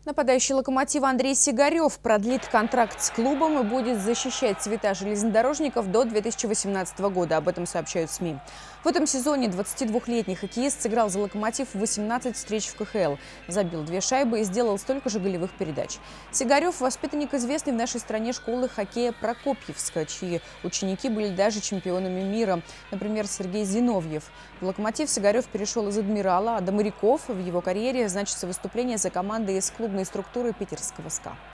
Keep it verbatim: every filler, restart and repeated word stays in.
Нападающий «Локомотива» Андрей Сигарев продлит контракт с клубом и будет защищать цвета железнодорожников до две тысячи восемнадцатого года. Об этом сообщают СМИ. В этом сезоне двадцатидвухлетний хоккеист сыграл за «Локомотив» восемнадцать встреч в ка ха эл, забил две шайбы и сделал столько же голевых передач. Сигарев – воспитанник известной в нашей стране школы хоккея Прокопьевска, чьи ученики были даже чемпионами мира. Например, Сергей Зиновьев. В «Локомотив» Сигарев перешел из «Адмирала», а до «Моряков» в его карьере значится выступление за командой из клубной структуры питерского СКА.